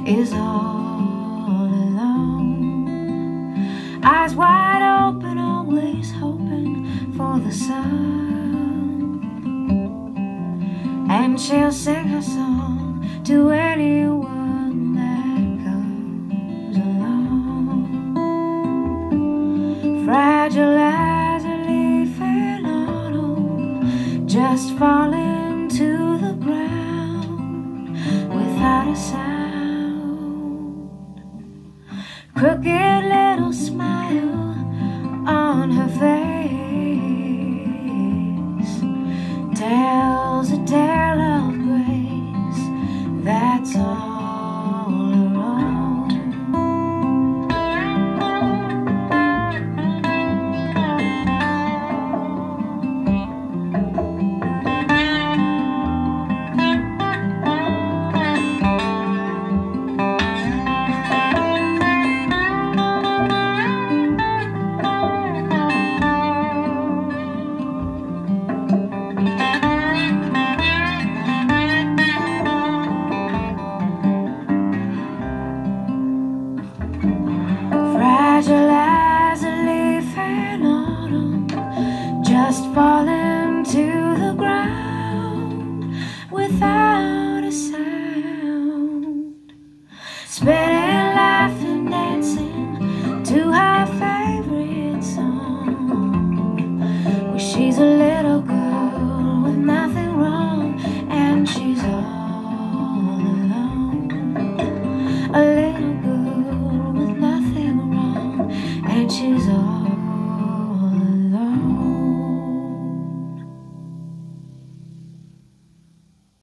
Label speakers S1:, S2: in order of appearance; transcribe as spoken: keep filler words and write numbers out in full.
S1: is all alone. Eyes wide open, always hoping for the sun. And she'll sing her song to anyone that comes along. Fragile as a leaf in autumn, just falling to the ground without a sound. Crooked little smile on her face tells a tale of grace that's all her own. Fragile as a leaf in autumn, just falling to the ground without a sound. Spinning, laughing, dancing to her favorite song. Well, she's a little girl with nothing wrong, and she's all alone. A little girl with nothing wrong, and she's all